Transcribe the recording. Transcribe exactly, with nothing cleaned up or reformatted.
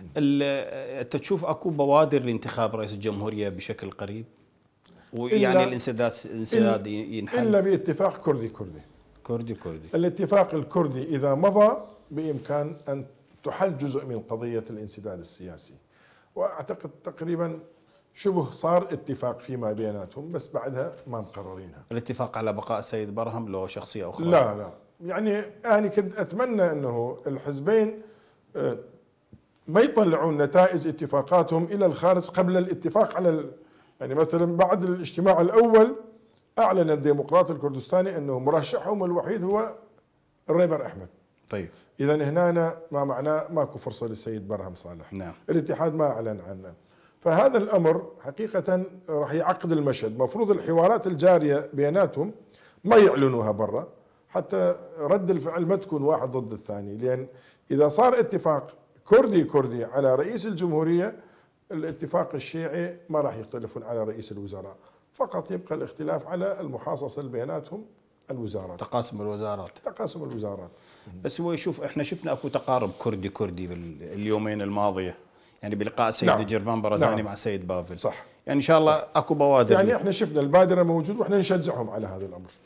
انت تشوف اكو بوادر لانتخاب رئيس الجمهوريه بشكل قريب؟ ويعني الانسداد الانسداد ينحل الا باتفاق كردي كردي كردي كردي. الاتفاق الكردي اذا مضى بامكان ان تحل جزء من قضيه الانسداد السياسي، واعتقد تقريبا شبه صار اتفاق فيما بيناتهم، بس بعدها ما مقررينها. الاتفاق على بقاء السيد برهم لو شخصيه اخرى؟ لا لا، يعني انا كنت اتمنى انه الحزبين ما يطلعون نتائج اتفاقاتهم الى الخارج قبل الاتفاق على ال... يعني مثلا بعد الاجتماع الاول اعلن الديمقراطي الكردستاني انه مرشحهم الوحيد هو الريبر احمد. طيب اذا هنا ما معناه ماكو فرصه للسيد برهم صالح. نعم. الاتحاد ما اعلن عنه، فهذا الامر حقيقه راح يعقد المشهد. مفروض الحوارات الجاريه بيناتهم ما يعلنوها برا حتى رد الفعل ما تكون واحد ضد الثاني، لان اذا صار اتفاق كردي كردي على رئيس الجمهوريه، الاتفاق الشيعي ما راح يختلفون على رئيس الوزراء، فقط يبقى الاختلاف على المحاصصه اللي بيناتهم الوزارات، تقاسم الوزارات تقاسم الوزارات. بس هو يشوف احنا شفنا اكو تقارب كردي كردي باليومين الماضيه، يعني بلقاء السيد نعم. جرفان برزاني نعم. مع السيد بافل. صح. يعني ان شاء الله صح. اكو بوادر، يعني احنا شفنا البادره موجود واحنا نشجعهم على هذا الامر.